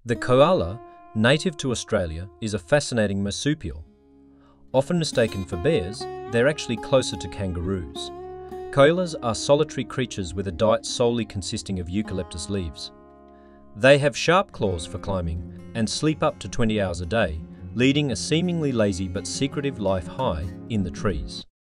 The koala, native to Australia, is a fascinating marsupial. Often mistaken for bears, they're actually closer to kangaroos. Koalas are solitary creatures with a diet solely consisting of eucalyptus leaves. They have sharp claws for climbing and sleep up to 20 hours a day, leading a seemingly lazy but secretive life high in the trees.